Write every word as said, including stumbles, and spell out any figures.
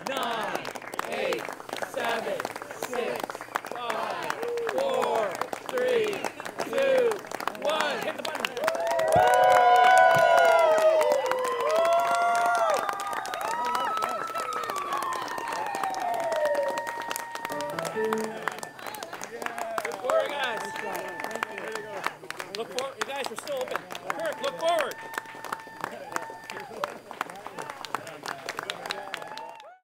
nine, eight, seven, six, five, four, three, two, one. Hit the button. Good for you guys. Look forward. You guys are still open. Kirk, look forward.